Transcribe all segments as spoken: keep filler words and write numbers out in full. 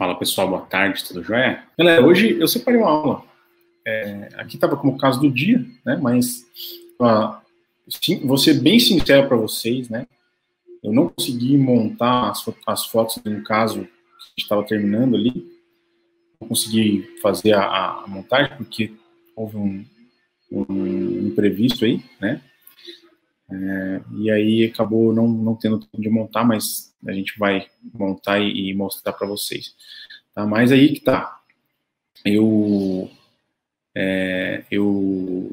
Fala pessoal, boa tarde, tudo jóia? Galera, hoje eu separei uma aula, é, aqui estava como caso do dia, né, mas uh, sim, vou ser bem sincero para vocês, né, eu não consegui montar as, as fotos no caso que a gente estava terminando ali, não consegui fazer a, a montagem porque houve um, um imprevisto aí, né, é, e aí acabou não, não tendo tempo de montar, mas a gente vai montar e, e mostrar para vocês. Tá, mas aí que tá, eu, é, eu,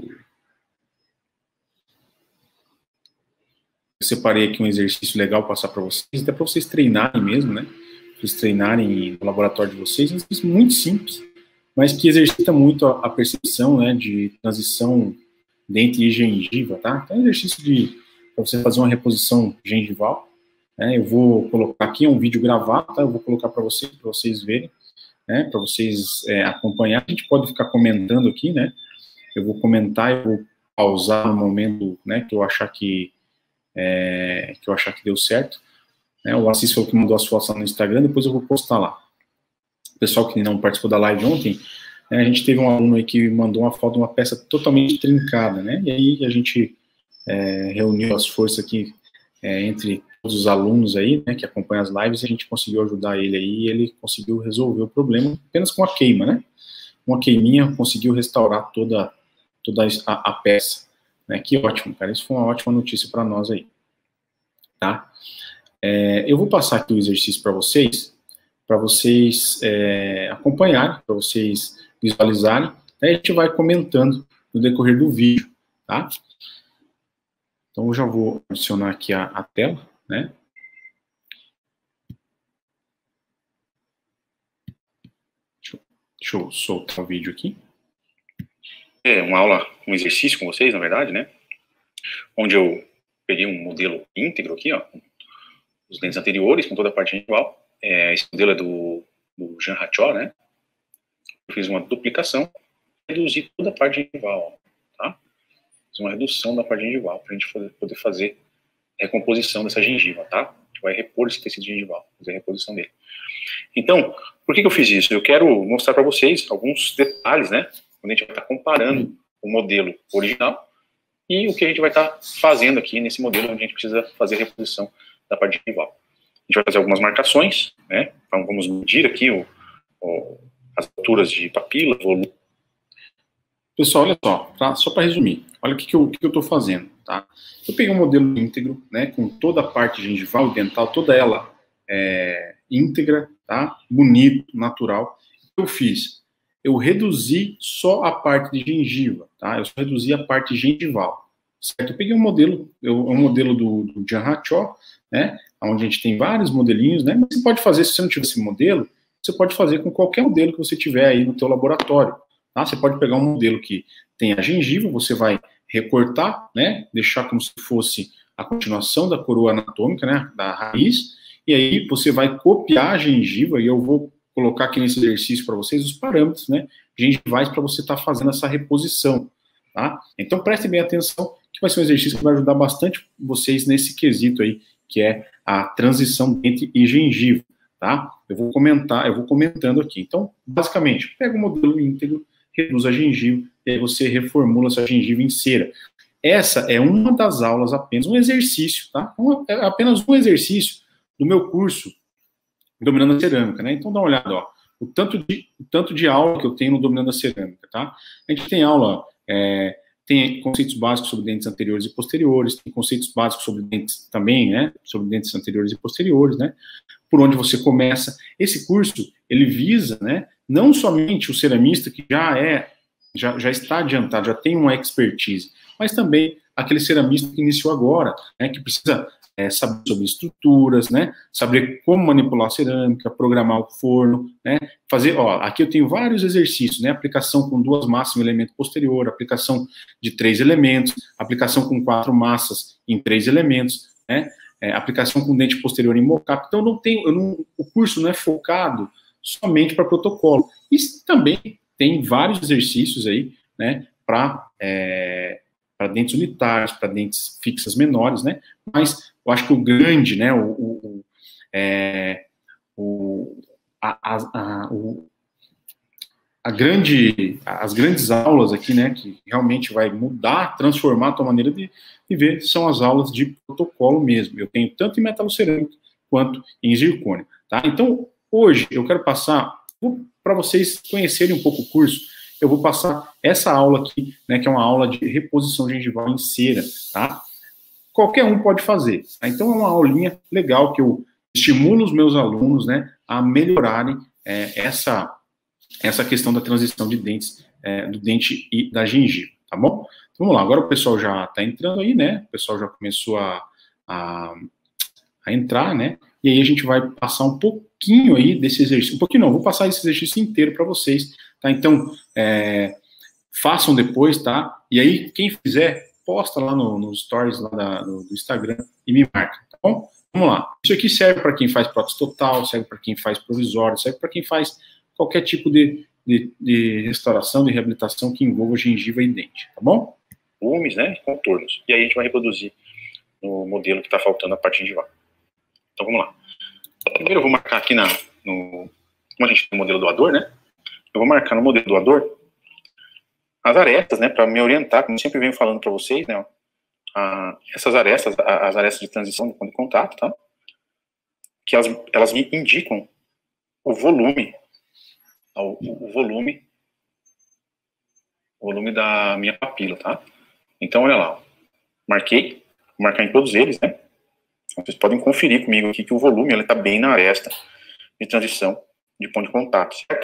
eu separei aqui um exercício legal para passar para vocês, até para vocês treinarem mesmo, né, para vocês treinarem no laboratório de vocês, um exercício muito simples, mas que exercita muito a, a percepção, né, de transição dente e gengiva, tá, então é um exercício de, para você fazer uma reposição gengival, né, eu vou colocar aqui, é um vídeo gravado, tá, eu vou colocar para vocês, para vocês verem, né, para vocês é, acompanhar. A gente pode ficar comentando aqui, né, eu vou comentar, eu vou pausar no momento, né, que eu achar que, é, que eu achar que deu certo, né, o Assis foi o que mandou as fotos lá no Instagram, depois eu vou postar lá. O pessoal que não participou da live ontem, né, a gente teve um aluno aí que mandou uma foto de uma peça totalmente trincada, né, e aí a gente é, reuniu as forças aqui é, entre todos os alunos aí, né, que acompanham as lives, e a gente conseguiu ajudar ele aí, e ele conseguiu resolver o problema apenas com a queima, né, uma queiminha, conseguiu restaurar toda, toda a, a peça, né, que ótimo, cara, isso foi uma ótima notícia para nós aí, tá, é, eu vou passar aqui o exercício para vocês, para vocês é, acompanharem, para vocês visualizarem, aí a gente vai comentando no decorrer do vídeo, tá, então eu já vou adicionar aqui a, a tela, né? Deixa eu, deixa eu soltar o vídeo aqui. É uma aula, um exercício com vocês, na verdade, né? Onde eu peguei um modelo íntegro aqui, ó, os dentes anteriores, com toda a parte gengival. É, esse modelo é do, do Jean Rachot, né? Eu fiz uma duplicação, reduzi toda a parte gengival, tá? Fiz uma redução da parte gengival, para a gente poder, poder fazer a recomposição dessa gengiva, tá? A gente vai repor esse tecido gengival, fazer a reposição dele. Então, por que que eu fiz isso? Eu quero mostrar para vocês alguns detalhes, né? Quando a gente vai estar comparando o modelo original e o que a gente vai estar fazendo aqui nesse modelo, onde a gente precisa fazer a reposição da parte gengival. A gente vai fazer algumas marcações, né? Então, vamos medir aqui o, o, as alturas de papila, volume. Pessoal, olha só, tá? Só para resumir, olha o que, que eu estou fazendo, tá? Eu peguei um modelo íntegro, né, com toda a parte gengival e dental, toda ela é, íntegra, tá? Bonito, natural. O que eu fiz? Eu reduzi só a parte de gengiva, tá? Eu só reduzi a parte gengival, certo? Eu peguei um modelo, eu, um modelo do, do Jean Rachot, né, onde a gente tem vários modelinhos, né, mas você pode fazer, se você não tiver esse modelo, você pode fazer com qualquer modelo que você tiver aí no teu laboratório, tá? Você pode pegar um modelo que tem a gengiva, você vai recortar, né, deixar como se fosse a continuação da coroa anatômica, né, da raiz, e aí você vai copiar a gengiva, e eu vou colocar aqui nesse exercício para vocês os parâmetros, né, gengivais para você estar tá fazendo essa reposição, tá? Então prestem bem atenção, que vai ser um exercício que vai ajudar bastante vocês nesse quesito aí, que é a transição dente e gengiva, tá? Eu vou comentar, eu vou comentando aqui. Então, basicamente, pega o modelo íntegro, reduz a gengiva, e aí você reformula essa gengiva em cera. Essa é uma das aulas, apenas um exercício, tá? Um, é apenas um exercício do meu curso Dominando a Cerâmica, né? Então dá uma olhada, ó, o tanto de, o tanto de aula que eu tenho no Dominando a Cerâmica, tá? A gente tem aula, é, tem conceitos básicos sobre dentes anteriores e posteriores, tem conceitos básicos sobre dentes também, né? Sobre dentes anteriores e posteriores, né? Por onde você começa. Esse curso, ele visa, né, não somente o ceramista que já é, já, já está adiantado, já tem uma expertise, mas também aquele ceramista que iniciou agora, né, que precisa é, saber sobre estruturas, né, saber como manipular a cerâmica, programar o forno, né, fazer, ó, aqui eu tenho vários exercícios, né, aplicação com duas massas em elemento posterior, aplicação de três elementos, aplicação com quatro massas em três elementos, né, É, aplicação com dente posterior em mocap. Então, não tem, eu não, o curso não é focado somente para protocolo. E também tem vários exercícios aí, né, para é, para dentes unitários, para dentes fixas menores, né, mas eu acho que o grande, né, o, o, é, o, a, a, a, o, a grande, as grandes aulas aqui, né, que realmente vai mudar, transformar a tua maneira de, de ver, são as aulas de protocolo mesmo. Eu tenho tanto em metalocerâmica quanto em zircônio, tá? Então, hoje eu quero passar, para vocês conhecerem um pouco o curso, eu vou passar essa aula aqui, né, que é uma aula de reposição gengival em cera, tá? Qualquer um pode fazer, tá? Então é uma aulinha legal que eu estimulo os meus alunos, né, a melhorarem é, essa essa questão da transição de dentes, é, do dente e da gengiva, tá bom? Então, vamos lá, agora o pessoal já está entrando aí, né? O pessoal já começou a, a, a entrar, né? E aí a gente vai passar um pouquinho aí desse exercício, um pouquinho não, vou passar esse exercício inteiro para vocês, tá? Então, é, façam depois, tá? E aí, quem fizer, posta lá nos no stories lá da, do, do Instagram e me marca, tá bom? Vamos lá. Isso aqui serve para quem faz prótese total, serve para quem faz provisório, serve para quem faz qualquer tipo de, de, de restauração, de reabilitação que envolva gengiva e dente, tá bom? Volumes, né, contornos. E aí a gente vai reproduzir no modelo que está faltando a parte gengival. Então vamos lá. Primeiro eu vou marcar aqui na, no, como a gente tem o modelo doador, né, eu vou marcar no modelo doador as arestas, né, para me orientar, como eu sempre venho falando para vocês, né, a, essas arestas, a, as arestas de transição de ponto de contato, tá, que elas, elas me indicam o volume O, o volume o volume da minha papila, tá? Então, olha lá, ó. Marquei, vou marcar em todos eles, né? Vocês podem conferir comigo aqui que o volume ele tá bem na aresta de transição de ponto de contato, certo?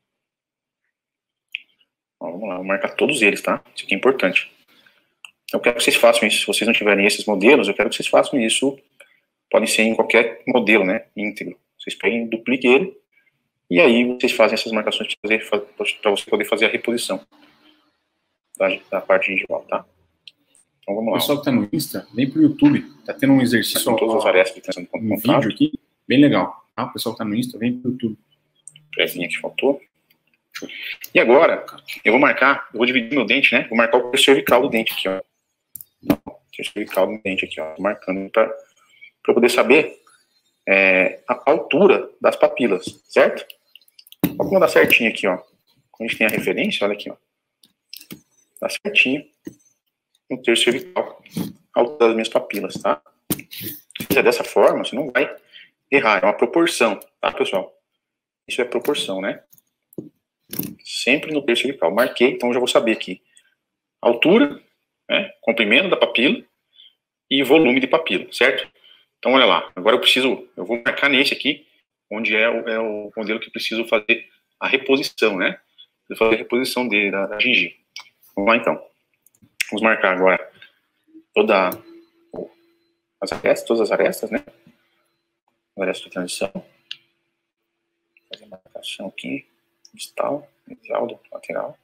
Ó, vamos lá, vou marcar todos eles, tá? Isso aqui é importante. Eu quero que vocês façam isso. Se vocês não tiverem esses modelos, eu quero que vocês façam isso. Podem ser em qualquer modelo, né? Íntegro. Vocês peguem, dupliquem ele. E aí vocês fazem essas marcações para você poder fazer a reposição da, da parte gengival, tá? Então vamos lá. O pessoal que tá no Insta, vem pro YouTube. Tá tendo um exercício, com todas as arestas de transição de ponto de um contato. vídeo aqui, bem legal. Tá? O pessoal que tá no Insta, vem pro YouTube. Prezinha que faltou. E agora, eu vou marcar, eu vou dividir meu dente, né? Vou marcar o terço cervical do dente aqui, ó. O terço cervical do dente aqui, ó. Tô marcando para eu poder saber é, a altura das papilas, certo? Olha como dá certinho aqui, ó. Quando a gente tem a referência, olha aqui, ó. Dá certinho no terço cervical, a altura das minhas papilas, tá? Se fizer dessa forma, você não vai errar. É uma proporção, tá, pessoal? Isso é proporção, né? Sempre no terço cervical. Marquei, então eu já vou saber aqui. Altura, né? Comprimento da papila e volume de papila, certo? Então, olha lá. Agora eu preciso, eu vou marcar nesse aqui, onde é o, é o modelo que eu preciso fazer a reposição, né? Preciso fazer a reposição dele, da, da gengiva. Vamos lá, então. Vamos marcar agora toda as arestas, todas as arestas, né? As arestas de transição. Fazer a marcação aqui, distal, medial, lateral.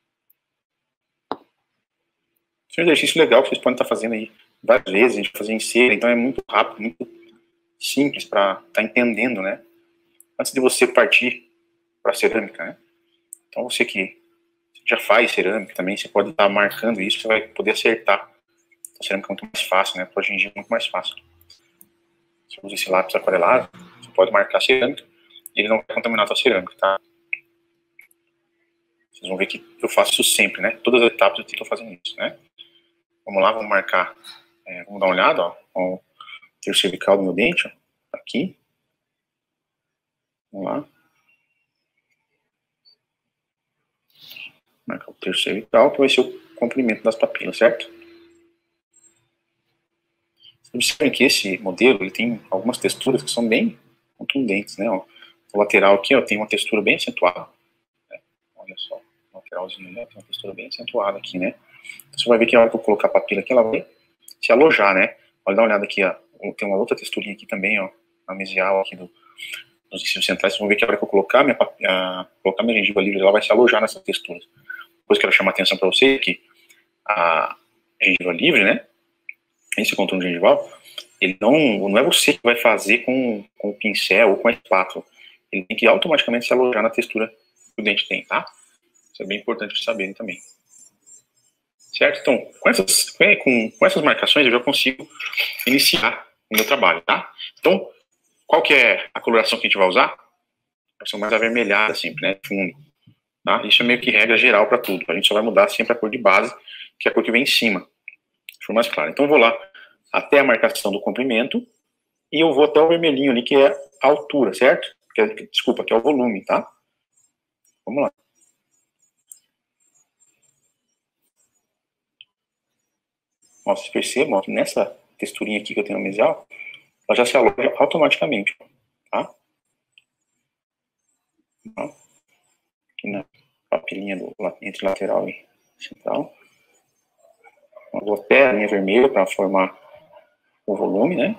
Esse é um exercício legal que vocês podem estar fazendo aí várias vezes, a gente vai fazer em cera, então é muito rápido, muito simples para estar tá entendendo, né? Antes de você partir para cerâmica, né? Então você que já faz cerâmica também, você pode estar marcando isso, você vai poder acertar. A cerâmica é muito mais fácil, né? Para gengiva é muito mais fácil. Se você usa esse lápis aquarelado, você pode marcar a cerâmica e ele não vai contaminar a sua cerâmica, tá? Vocês vão ver que eu faço isso sempre, né? Todas as etapas eu estou fazendo isso, né? Vamos lá, vamos marcar, é, vamos dar uma olhada, ó, o terço cervical do meu dente, ó, aqui. Vamos lá. Marcar o terço cervical, que vai ser o comprimento das papilas, certo? Vocês observem que esse modelo, ele tem algumas texturas que são bem contundentes, né? Ó. O lateral aqui, ó, tem uma textura bem acentuada. Né? Olha só, o lateralzinho, né? Tem uma textura bem acentuada aqui, né? Você vai ver que a hora que eu colocar a papila aqui, ela vai se alojar, né? Pode dar uma olhada aqui, ó. Tem uma outra texturinha aqui também, ó. Na mesial aqui do, dos incísios centrais. Vocês vão ver que a hora que eu colocar minha, a, colocar minha gengiva livre, ela vai se alojar nessas texturas. Depois que eu quero chamar a atenção para você que a gengiva livre, né? Esse contorno gengival, ele não, não é você que vai fazer com, com o pincel ou com a espátula. Ele tem que automaticamente se alojar na textura que o dente tem, tá? Isso é bem importante para saberem também. Certo? Então, com essas, com, com essas marcações eu já consigo iniciar o meu trabalho, tá? Então, qual que é a coloração que a gente vai usar? coloração mais avermelhada sempre, né, fundo. Tá? Isso é meio que regra geral para tudo. A gente só vai mudar sempre a cor de base, que é a cor que vem em cima. Se for mais claro. Então eu vou lá até a marcação do comprimento e eu vou até o vermelhinho ali, que é a altura, certo? Que é, desculpa, que é o volume, tá? Vamos lá. Ó, vocês percebam, ó, nessa texturinha aqui que eu tenho no mesial, ela já se aloja automaticamente, tá? Ó, aqui na papilinha do, entre lateral e central. Eu vou até a linha vermelha para formar o volume, né?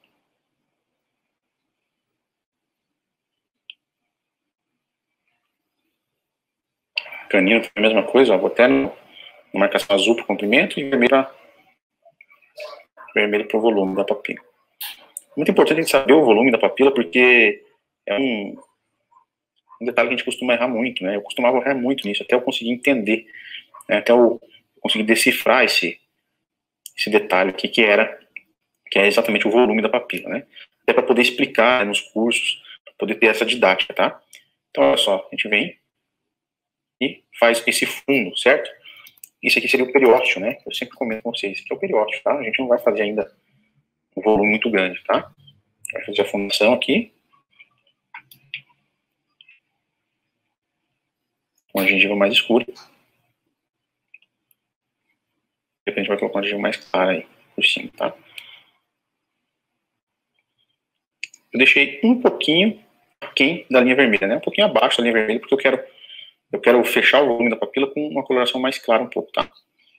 Canino, a mesma coisa, ó, vou até no, na marcação azul para o comprimento e vermelho para vermelho para o volume da papila. Muito importante a gente saber o volume da papila, porque é um, um detalhe que a gente costuma errar muito, né? Eu costumava errar muito nisso, até eu conseguir entender, né? Até eu conseguir decifrar esse, esse detalhe aqui, que era, que é exatamente o volume da papila, né? Até para poder explicar, né, nos cursos, para poder ter essa didática, tá? Então, olha só, a gente vem e faz esse fundo, certo? Isso aqui seria o periósteo, né? Eu sempre comento com vocês, que é o periósteo, tá? A gente não vai fazer ainda um volume muito grande, tá? Vai fazer a fundação aqui. Com a gengiva mais escura. De repente a gente vai colocar uma gengiva mais clara aí, por cima, tá? Eu deixei um pouquinho aquém da linha vermelha, né? Um pouquinho abaixo da linha vermelha, porque eu quero, eu quero fechar o volume da papila com uma coloração mais clara um pouco, tá?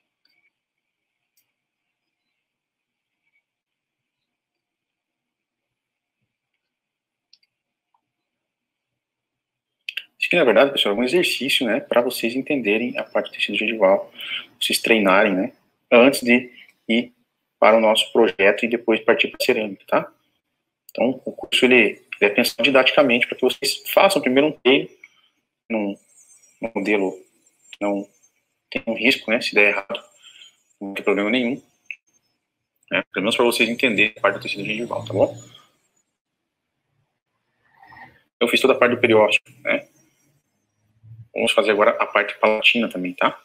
Isso aqui, na verdade, pessoal, é um exercício, né, para vocês entenderem a parte do tecido gengival, vocês treinarem, né, antes de ir para o nosso projeto e depois partir para a cerâmica, tá? Então, o curso, ele, ele é pensado didaticamente para que vocês façam primeiro um treino num, num modelo que não tem um risco, né, se der errado, não tem problema nenhum, né, pelo menos para vocês entenderem a parte do tecido gengival, tá bom? Eu fiz toda a parte do periósteo, né? Vamos fazer agora a parte palatina também, tá?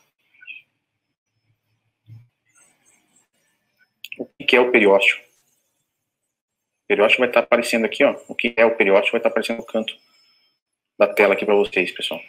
O que é o periósteo? O periósteo vai estar aparecendo aqui, ó. O que é o periósteo vai estar aparecendo no canto da tela aqui para vocês, pessoal.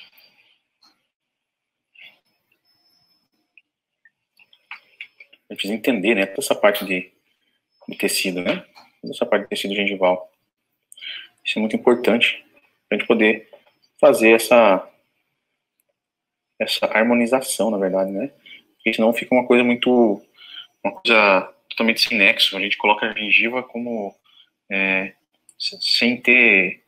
A gente precisa entender, né, toda essa parte de, de tecido, né? Toda essa parte de tecido gengival. Isso é muito importante para a gente poder fazer essa, essa harmonização, na verdade, né? Porque senão fica uma coisa muito, uma coisa totalmente sem nexo. A gente coloca a gengiva como é, sem ter,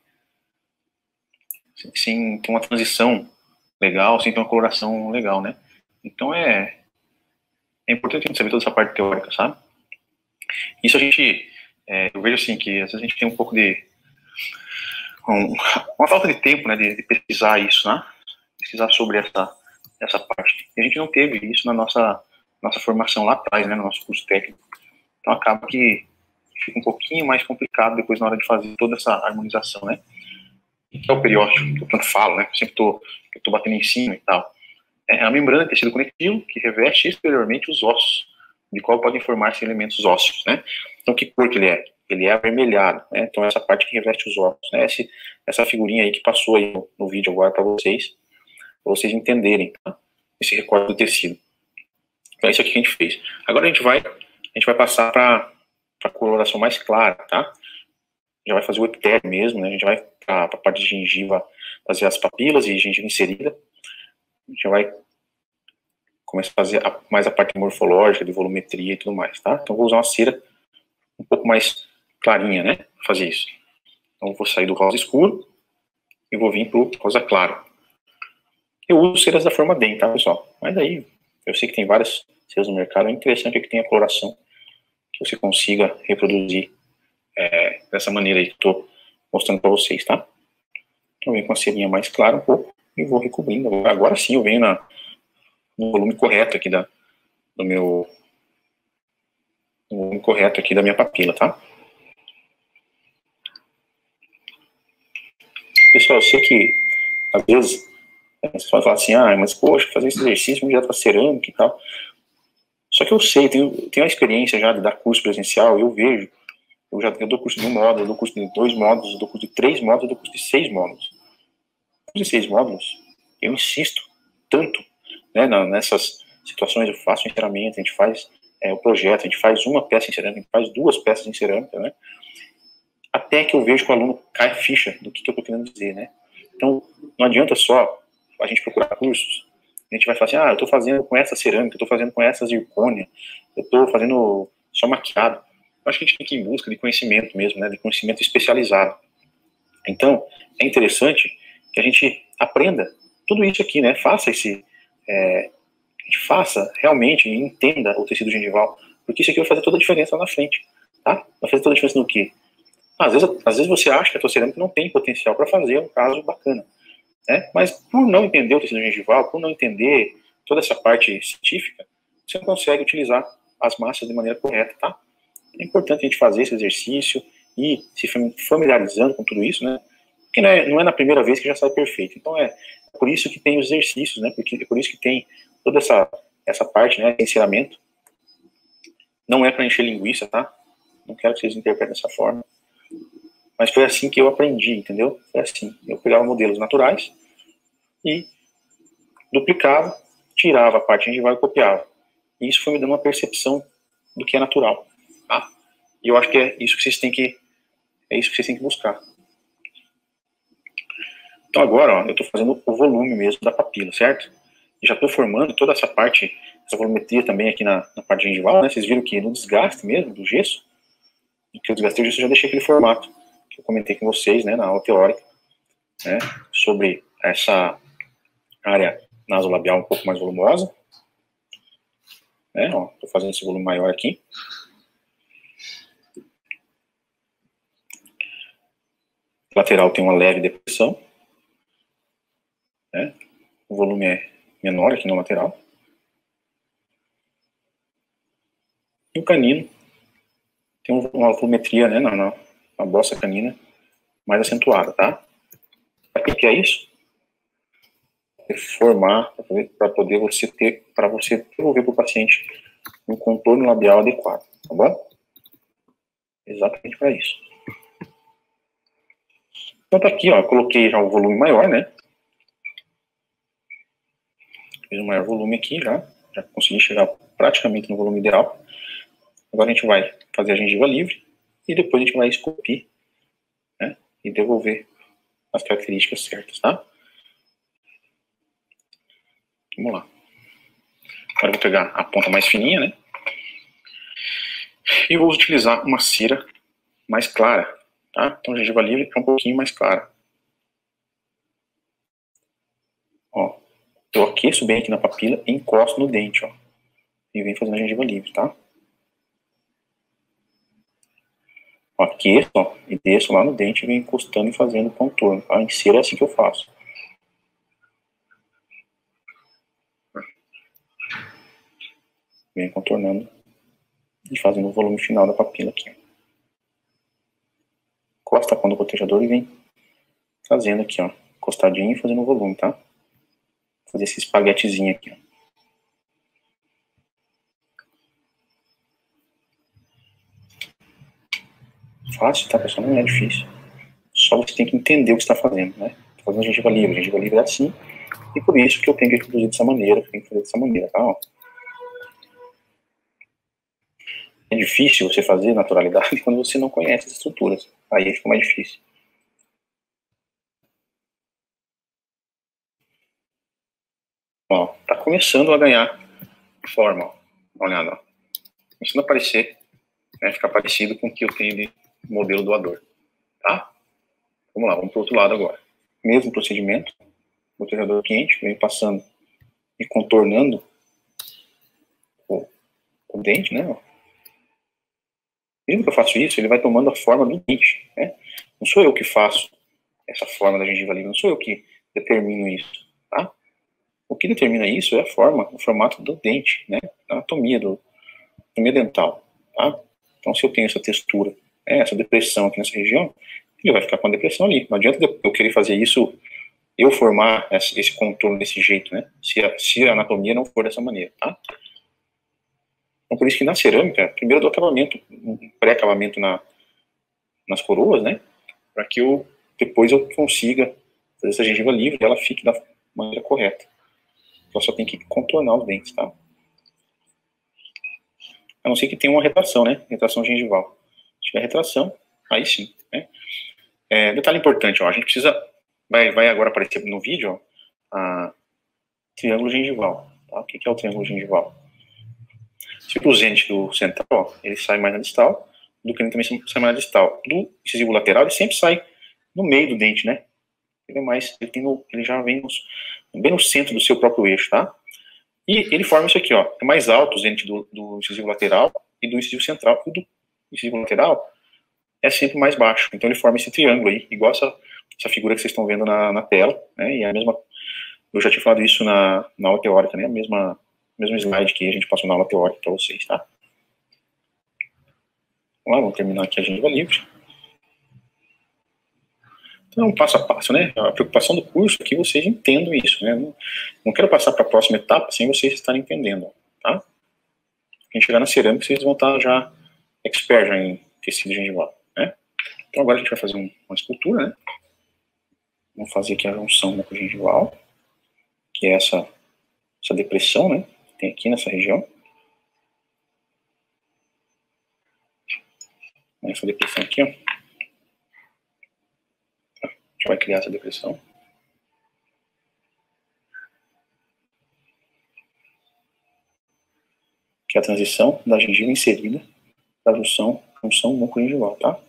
sem ter uma transição legal, sem ter uma coloração legal, né? Então é, é importante a gente saber toda essa parte teórica, sabe? Isso a gente, é, eu vejo assim que às vezes a gente tem um pouco de um, uma falta de tempo, né, de, de pesquisar isso, né? Pesquisar sobre essa essa parte. E a gente não teve isso na nossa nossa formação lá atrás, né, no nosso curso técnico. Então acaba que fica um pouquinho mais complicado depois na hora de fazer toda essa harmonização, né? Que é o periósteo, que eu tanto falo, né? Eu sempre tô, eu tô batendo em cima e tal. É a membrana de tecido conectivo que reveste exteriormente os ossos, de qual podem formar-se elementos ósseos, né? Então, que cor que ele é? Ele é avermelhado, né? Então, essa parte que reveste os ossos, né? Essa, essa figurinha aí que passou aí no, no vídeo agora para vocês, para vocês entenderem, tá? Esse recorte do tecido. Então, é isso aqui que a gente fez. Agora a gente vai, a gente vai passar para a coloração mais clara, tá? Já vai fazer o epitélio mesmo, né? A gente vai para a parte de gengiva fazer as papilas e gengiva inserida. A gente já vai começar a fazer a, mais a parte morfológica, de volumetria e tudo mais, tá? Então, vou usar uma cera um pouco mais clarinha, né? Para fazer isso. Então, vou sair do rosa escuro e vou vir pro rosa claro. Eu uso ceras da forma D E M, tá, pessoal? Mas aí, eu sei que tem várias ceras no mercado. O interessante é que tem a coloração que você consiga reproduzir é, dessa maneira aí que eu tô mostrando para vocês, tá? Então, eu venho com a cerinha mais clara um pouco e vou recobrindo. Agora, agora sim, eu venho na, no volume correto aqui da, do meu... no volume correto aqui da minha papila, tá? Pessoal, eu sei que, às vezes, você pode falar assim, ah, mas, poxa, fazer esse exercício já para cerâmica e tal. Só que eu sei, tenho, tenho a experiência já de dar curso presencial, eu vejo, eu já eu dou curso de um módulo, eu dou curso de dois módulos, eu dou curso de três módulos, eu dou curso de seis módulos. De seis módulos, eu insisto tanto, né, nessas situações, eu faço o encerramento, a gente faz é, o projeto, a gente faz uma peça em cerâmica, a gente faz duas peças em cerâmica, né, até que eu vejo que o aluno cai a ficha do que, que eu estou querendo dizer, né. Então, não adianta só a gente procurar cursos, a gente vai falar assim, ah, eu estou fazendo com essa cerâmica, eu estou fazendo com essa zircônia, eu estou fazendo só maquiado. Eu acho que a gente tem que ir em busca de conhecimento mesmo, né, de conhecimento especializado. Então, é interessante que a gente aprenda tudo isso aqui, né, faça esse, é, a gente faça realmente e entenda o tecido gengival, porque isso aqui vai fazer toda a diferença lá na frente, tá? Vai fazer toda a diferença no quê? Às vezes, às vezes você acha que a tua cerâmica não tem potencial para fazer um caso bacana, né? Mas por não entender o tecido gengival, por não entender toda essa parte científica, você não consegue utilizar as massas de maneira correta, tá? É importante a gente fazer esse exercício e se familiarizando com tudo isso, né? Porque não é, não é na primeira vez que já sai perfeito. Então é por isso que tem os exercícios, né? Porque é por isso que tem toda essa, essa parte, né? De encerramento. Não é para encher linguiça, tá? Não quero que vocês interpretem dessa forma. Mas foi assim que eu aprendi, entendeu? Foi assim. Eu pegava modelos naturais e duplicava, tirava a parte gengival e copiava. E isso foi me dando uma percepção do que é natural, tá? E eu acho que é isso que vocês têm que, é isso que vocês têm que buscar. Então agora, ó, eu estou fazendo o volume mesmo da papila, certo? E já estou formando toda essa parte, essa volumetria também aqui na, na parte gengival, né? Vocês viram que no desgaste mesmo, do gesso, que eu desgastei o gesso, eu já deixei aquele formato que eu comentei com vocês, né, na aula teórica, né, sobre essa área nasolabial um pouco mais volumosa, né, ó, tô fazendo esse volume maior aqui. Lateral tem uma leve depressão, né, o volume é menor aqui no lateral. E o canino tem uma volumetria, né, na, na, na bossa canina mais acentuada, tá? Para que, que é isso? Formar, para poder, poder você ter, para você devolver para o paciente um contorno labial adequado, tá bom? Exatamente para isso. Então tá aqui, ó, coloquei já o volume maior, né? Fiz um maior volume aqui já, já consegui chegar praticamente no volume ideal. Agora a gente vai fazer a gengiva livre e depois a gente vai esculpir, né? E devolver as características certas, tá? Vamos lá. Agora eu vou pegar a ponta mais fininha, né? E vou utilizar uma cera mais clara, tá? Então a gengiva livre é um pouquinho mais clara. Ó, eu aqueço bem aqui na papila e encosto no dente, ó. E venho fazendo a gengiva livre, tá? Ó, aqueço, ó, e desço lá no dente e venho encostando e fazendo contorno, tá? Em cera é assim que eu faço. Venho contornando e fazendo o volume final da papila aqui. Encosta a ponta do protejador e vem fazendo aqui, ó, encostadinho e fazendo o volume, tá? Vou fazer esse espaguetezinho aqui, ó. Fácil, tá, pessoal? Não é difícil. Só você tem que entender o que está fazendo, né? Tô fazendo gengiva livre, gengiva livre é assim, e por isso que eu tenho que reproduzir dessa maneira, que eu tenho que fazer dessa maneira, tá? Ó. É difícil você fazer naturalidade quando você não conhece as estruturas. Aí fica mais difícil. Ó, tá começando a ganhar forma, ó. Dá uma olhada, ó. Começando a aparecer, né, ficar parecido com o que eu tenho de modelo doador, tá? Vamos lá, vamos pro outro lado agora. Mesmo procedimento, protejador quente, vem passando e contornando o, o dente, né? Mesmo que eu faço isso, ele vai tomando a forma do dente, né? Não sou eu que faço essa forma da gengiva livre, não sou eu que determino isso, tá? O que determina isso é a forma, o formato do dente, né? A anatomia, do, anatomia dental, tá? Então, se eu tenho essa textura, né, essa depressão aqui nessa região, ele vai ficar com a depressão ali. Não adianta eu querer fazer isso, eu formar esse contorno desse jeito, né? Se a, se a anatomia não for dessa maneira, tá? Então, por isso que na cerâmica, primeiro eu dou acabamento, um pré-acabamento na, nas coroas, né? Para que eu, depois eu consiga fazer essa gengiva livre e ela fique da maneira correta. Ela só tem que contornar os dentes, tá? A não ser que tenha uma retração, né? Retração gengival. Se tiver retração, aí sim, né? É, detalhe importante, ó, a gente precisa, vai, vai agora aparecer no vídeo, ó, a triângulo gengival, tá? O que é o triângulo gengival? Se o zênite do central, ó, ele sai mais na distal, do canino também sai mais na distal. Do incisivo lateral, ele sempre sai no meio do dente, né? Ele é mais, ele, tem no, ele já vem nos, bem no centro do seu próprio eixo, tá? E ele forma isso aqui, ó, é mais alto o zênite do, do incisivo lateral e do incisivo central, e do incisivo lateral é sempre mais baixo. Então ele forma esse triângulo aí, igual essa, essa figura que vocês estão vendo na, na tela, né? E é a mesma, eu já tinha falado isso na, na aula teórica, né? A mesma, mesmo slide que a gente passou na aula teórica para vocês, tá? Vamos lá, vamos terminar aqui a gengiva livre. Então, passo a passo, né? A preocupação do curso é que vocês entendam isso, né? Não, não quero passar para a próxima etapa sem vocês estarem entendendo, tá? Quando chegar na cerâmica, vocês vão estar já expert já em tecido gengival, né? Então agora a gente vai fazer um, uma escultura, né? Vamos fazer aqui a junção mucogengival, que é essa, essa depressão, né? Que tem aqui nessa região. Essa depressão aqui, ó. A gente vai criar essa depressão. Que é a transição da gengiva inserida para a junção, junção mucogengival, tá?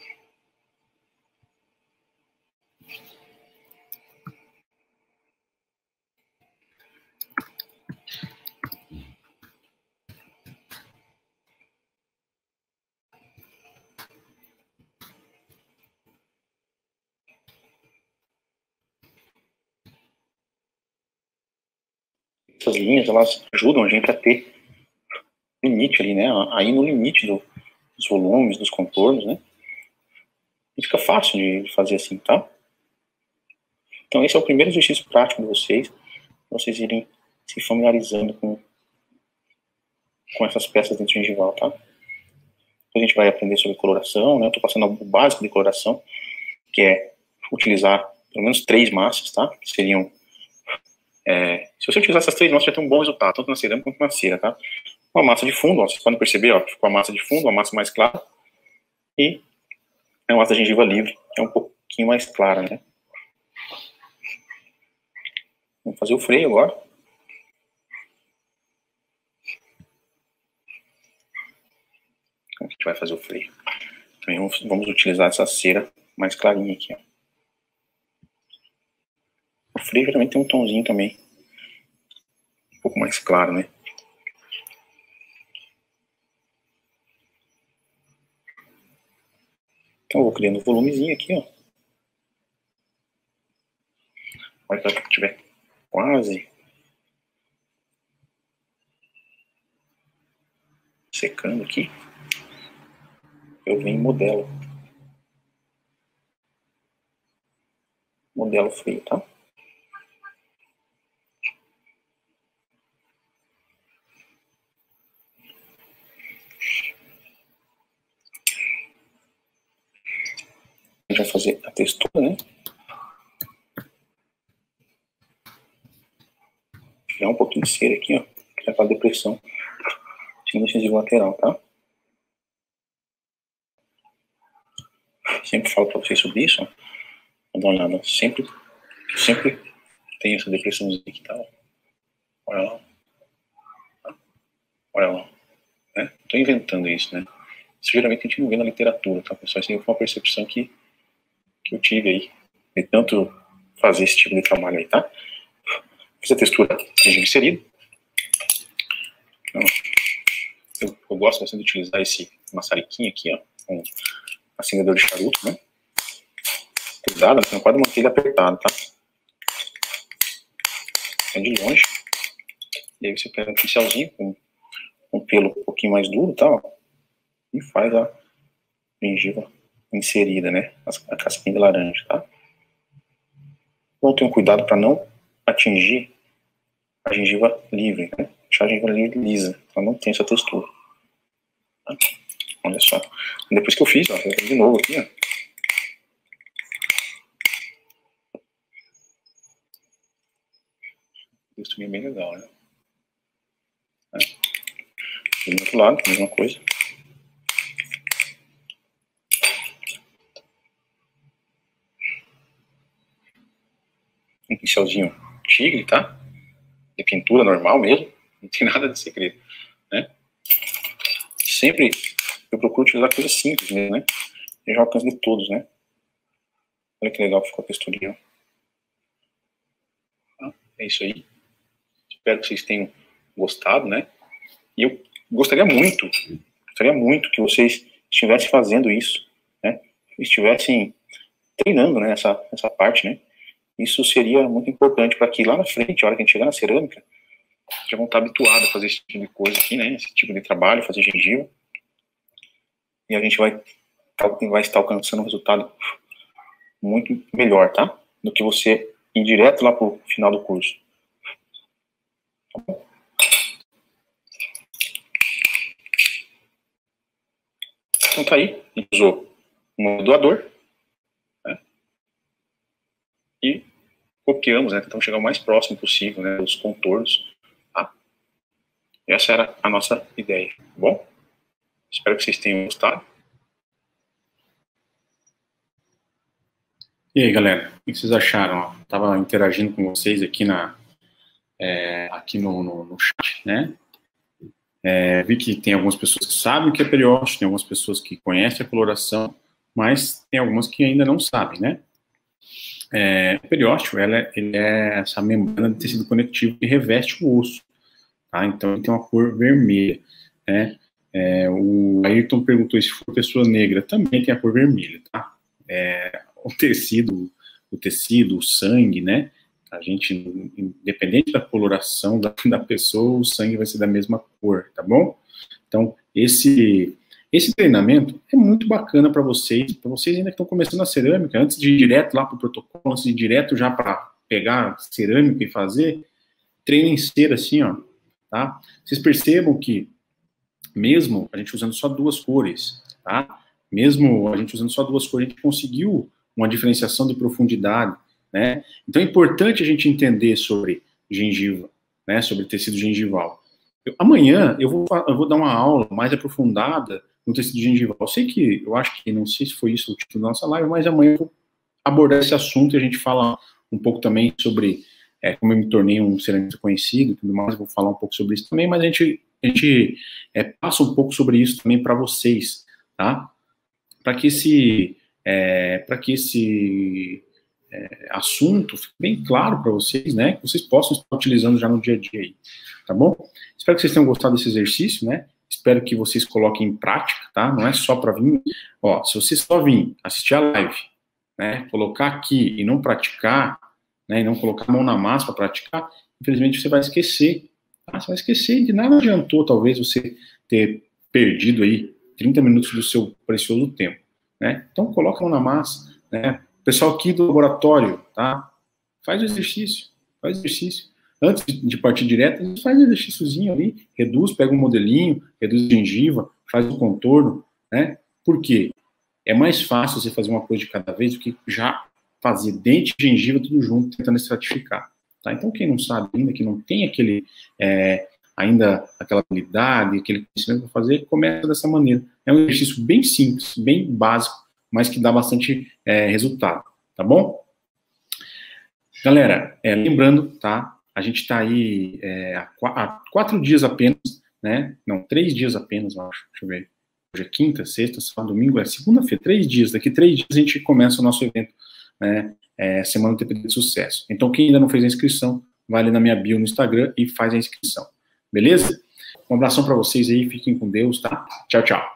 Essas linhas, elas ajudam a gente a ter limite ali, né? Aí no limite do, dos volumes, dos contornos, né? E fica fácil de fazer assim, tá? Então esse é o primeiro exercício prático de vocês, para vocês irem se familiarizando com, com essas peças dentro do gengival, tá? A gente vai aprender sobre coloração, né? Eu tô passando o básico de coloração, que é utilizar pelo menos três massas, tá? Que seriam... É, se você utilizar essas três massas, vai ter um bom resultado, tanto na cerâmica quanto na cera, tá? Uma massa de fundo, ó, vocês podem perceber, ó, ficou a massa de fundo, a massa mais clara, e a massa da gengiva livre, que é um pouquinho mais clara, né? Vamos fazer o freio agora. A gente vai fazer o freio. Também vamos, vamos utilizar essa cera mais clarinha aqui, ó. O freio geralmente tem um tomzinho também um pouco mais claro, né? Então eu vou criando um volumezinho aqui, ó. A hora que ela estiver quase secando aqui, eu venho e modelo. Modelo freio, tá? A gente vai fazer a textura, né? Tirar um pouquinho de cera aqui, ó. Criar aquela depressão. Segundo o incisivo lateral, tá? Sempre falo pra vocês sobre isso, ó. Vou dar uma olhada. Sempre, sempre tem essa depressãozinha aqui, tá? Olha lá. Olha lá. Né? Tô inventando isso, né? Isso geralmente a gente não vê na literatura, tá, pessoal? Isso aí foi uma percepção que, que eu tive aí, de tanto fazer esse tipo de trabalho aí, tá? Fiz a textura de gengiva inserida. Então, eu, eu gosto bastante de utilizar esse maçariquinho aqui, ó, com acendedor de charuto, né? Cuidado, né? Não pode manter ele apertado, tá? É de longe. E aí você pega um pincelzinho com um pelo um pouquinho mais duro, tá? Ó, e faz a gengiva inserida, né? A casquinha de laranja, tá? Então, tenham cuidado para não atingir a gengiva livre, né? Deixar a gengiva livre lisa, ela não tem essa textura. Tá? Olha só. Depois que eu fiz, ó, eu vou de novo aqui, ó. Textura bem legal, né? Do outro lado, mesma coisa. Um pincelzinho tigre, tá? De pintura normal mesmo, não tem nada de segredo, né? Sempre eu procuro utilizar coisas simples mesmo, né? Eu já alcanço de todos, né? Olha que legal que ficou a texturinha. É isso aí. Espero que vocês tenham gostado, né? E eu gostaria muito, gostaria muito que vocês estivessem fazendo isso, né? Estivessem treinando, né, essa, essa parte, né? Isso seria muito importante para que lá na frente, a hora que a gente chegar na cerâmica, já vão estar habituados a fazer esse tipo de coisa aqui, né? Esse tipo de trabalho, fazer gengiva. E a gente vai, vai estar alcançando um resultado muito melhor, tá? Do que você ir direto lá pro final do curso. Tá bom? Então tá aí, a gente usou um modulador, né? E copiamos, né? Tentamos chegar o mais próximo possível, né, dos contornos, tá? Essa era a nossa ideia, tá bom? Espero que vocês tenham gostado. E aí, galera, o que vocês acharam? Estava interagindo com vocês aqui, na, é, aqui no, no, no chat, né? É, vi que tem algumas pessoas que sabem o que é periósteo, tem algumas pessoas que conhecem a coloração, mas tem algumas que ainda não sabem, né? É, o periósteo, ela, ele é essa membrana de tecido conectivo que reveste o osso, tá? Então, ele tem uma cor vermelha, né? É, o Ayrton perguntou se for pessoa negra, também tem a cor vermelha, tá? É, o tecido, o tecido, o sangue, né? A gente, independente da coloração da, da pessoa, o sangue vai ser da mesma cor, tá bom? Então, esse, esse treinamento é muito bacana para vocês, para vocês ainda que estão começando a cerâmica, antes de ir direto lá para o protocolo, antes de ir direto já para pegar cerâmica e fazer, treinem cera assim, ó, tá? Vocês percebam que, mesmo a gente usando só duas cores, tá? Mesmo a gente usando só duas cores, a gente conseguiu uma diferenciação de profundidade, né? Então é importante a gente entender sobre gengiva, né? Sobre tecido gengival. Eu, amanhã eu vou, eu vou dar uma aula mais aprofundada no tecido gengival. Eu sei que, eu acho que, não sei se foi isso o título da nossa live, mas amanhã eu vou abordar esse assunto e a gente fala um pouco também sobre é, como eu me tornei um ceramista conhecido e tudo mais, eu vou falar um pouco sobre isso também, mas a gente, a gente é, passa um pouco sobre isso também para vocês, tá? Para que esse, é, para que esse é, assunto fique bem claro para vocês, né? Que vocês possam estar utilizando já no dia a dia aí, tá bom? Espero que vocês tenham gostado desse exercício, né? Espero que vocês coloquem em prática, tá? Não é só para vir, ó, se você só vir assistir a live, né? Colocar aqui e não praticar, né? E não colocar a mão na massa para praticar, infelizmente você vai esquecer, tá? Você vai esquecer e de nada adiantou, talvez, você ter perdido aí trinta minutos do seu precioso tempo, né? Então, coloca a mão na massa, né? O pessoal aqui do laboratório, tá? Faz o exercício, faz o exercício. Antes de partir direto, faz um exercíciozinho ali, reduz, pega um modelinho, reduz a gengiva, faz o contorno, né? Por quê? É mais fácil você fazer uma coisa de cada vez do que já fazer dente e gengiva tudo junto, tentando estratificar, tá? Então, quem não sabe ainda, que não tem aquele... É, ainda aquela habilidade, aquele conhecimento para fazer, começa dessa maneira. É um exercício bem simples, bem básico, mas que dá bastante é, resultado, tá bom? Galera, é, lembrando, tá? A gente está aí é, há, qu há quatro dias apenas, né? Não, três dias apenas, eu acho. Deixa eu ver. Hoje é quinta, sexta, sábado, domingo, é segunda-feira, três dias. Daqui três dias a gente começa o nosso evento, né? É, Semana do T P D de Sucesso. Então, quem ainda não fez a inscrição, vai ali na minha bio no Instagram e faz a inscrição. Beleza? Um abração para vocês aí, fiquem com Deus, tá? Tchau, tchau.